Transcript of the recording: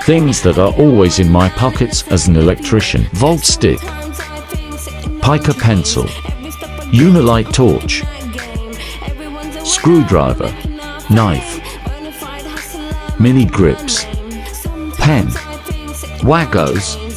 Things that are always in my pockets as an electrician: volt stick, pica pencil, Unilight torch, screwdriver, knife, mini grips, pen, Waggos,